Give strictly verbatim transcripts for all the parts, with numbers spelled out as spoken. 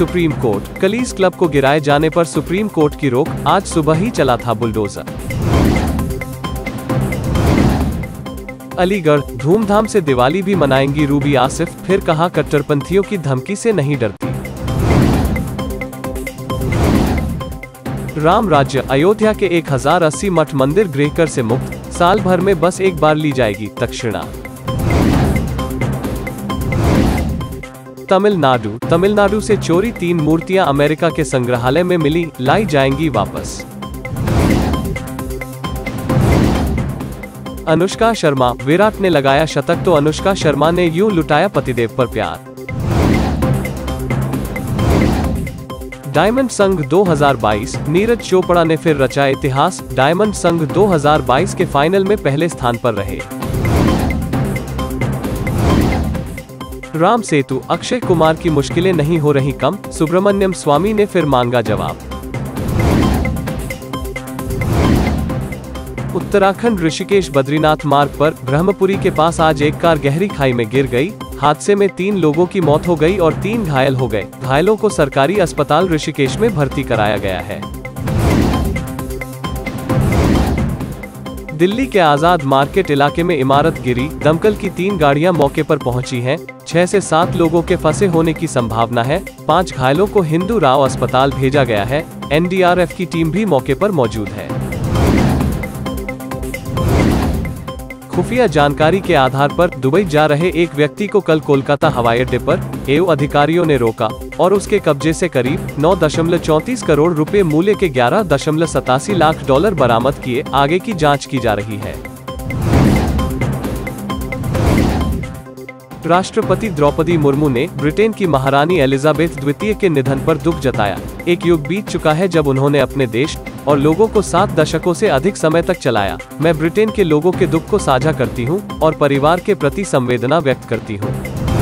Supreme court. कलीस club को गिराए जाने पर सुप्रीम कोर्ट की रोक, आज सुबह ही चला था बुलडोजर। अलीगढ़, धूमधाम से दिवाली भी मनाएंगी रूबी आसिफ, फिर कहा कट्टरपंथियों की धमकी से नहीं डरती। राम राज्य, अयोध्या के एक हजार अस्सी मठ मंदिर गृहकर से मुक्त, साल भर में बस एक बार ली जाएगी दक्षिणा। तमिलनाडु, तमिलनाडु से चोरी तीन मूर्तियां अमेरिका के संग्रहालय में मिली, लाई जाएंगी वापस। अनुष्का शर्मा, विराट ने लगाया शतक तो अनुष्का शर्मा ने यूं लुटाया पतिदेव पर प्यार। डायमंड संघ दो हज़ार बाईस, नीरज चोपड़ा ने फिर रचा इतिहास, डायमंड संघ दो हज़ार बाईस के फाइनल में पहले स्थान पर रहे। राम सेतु, अक्षय कुमार की मुश्किलें नहीं हो रही कम, सुब्रमण्यम स्वामी ने फिर मांगा जवाब। उत्तराखंड ऋषिकेश बद्रीनाथ मार्ग पर ब्रह्मपुरी के पास आज एक कार गहरी खाई में गिर गई। हादसे में तीन लोगों की मौत हो गई और तीन घायल हो गए। घायलों को सरकारी अस्पताल ऋषिकेश में भर्ती कराया गया है। दिल्ली के आजाद मार्केट इलाके में इमारत गिरी, दमकल की तीन गाड़ियां मौके पर पहुंची हैं। छह से सात लोगों के फंसे होने की संभावना है। पांच घायलों को हिंदू राव अस्पताल भेजा गया है। एन डी आर एफ की टीम भी मौके पर मौजूद है। खुफिया जानकारी के आधार पर दुबई जा रहे एक व्यक्ति को कल कोलकाता हवाई अड्डे पर एयू अधिकारियों ने रोका और उसके कब्जे से करीब नौ दशमलव चौंतीस करोड़ रुपए मूल्य के ग्यारह दशमलव सतासी लाख डॉलर बरामद किए। आगे की जांच की जा रही है। राष्ट्रपति द्रौपदी मुर्मू ने ब्रिटेन की महारानी एलिजाबेथ द्वितीय के निधन पर दुख जताया। एक युग बीत चुका है जब उन्होंने अपने देश और लोगों को सात दशकों से अधिक समय तक चलाया। मैं ब्रिटेन के लोगों के दुख को साझा करती हूं और परिवार के प्रति संवेदना व्यक्त करती हूं।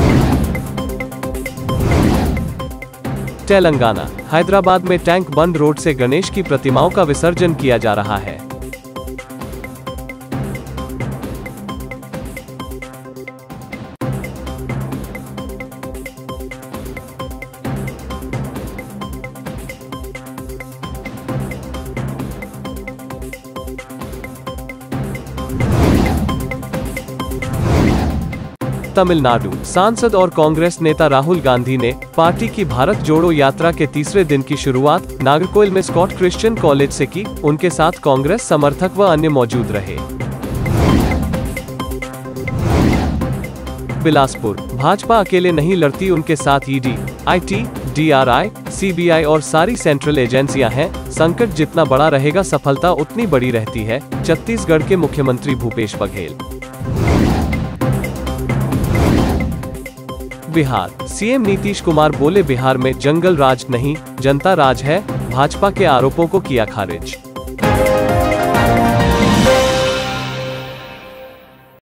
तेलंगाना, हैदराबाद में टैंक बंद रोड से गणेश की प्रतिमाओं का विसर्जन किया जा रहा है। तमिलनाडु, सांसद और कांग्रेस नेता राहुल गांधी ने पार्टी की भारत जोड़ो यात्रा के तीसरे दिन की शुरुआत नागरकोइल में स्कॉट क्रिश्चियन कॉलेज से की। उनके साथ कांग्रेस समर्थक व अन्य मौजूद रहे। बिलासपुर, भाजपा अकेले नहीं लड़ती, उनके साथ ईडी, आईटी, डीआरआई, सीबीआई और सारी सेंट्रल एजेंसियां हैं। संकट जितना बड़ा रहेगा सफलता उतनी बड़ी रहती है। छत्तीसगढ़ के मुख्यमंत्री भूपेश बघेल। बिहार, सीएम नीतीश कुमार बोले बिहार में जंगल राज नहीं जनता राज है, भाजपा के आरोपों को किया खारिज।